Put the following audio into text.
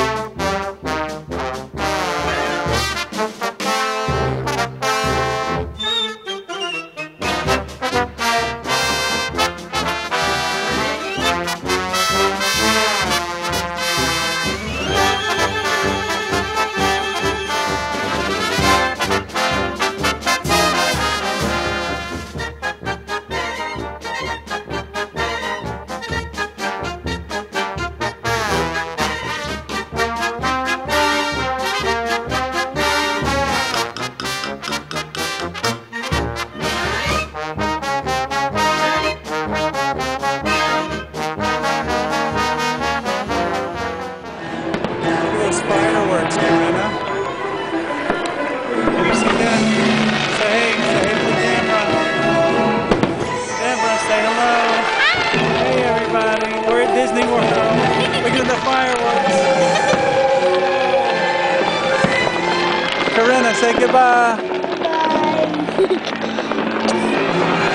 Fireworks, Karinna. Can you see that? Say hey to the camera. Deborah, say hello. Hey everybody, we're at Disney World. Look at the fireworks. Karinna, say goodbye. Bye.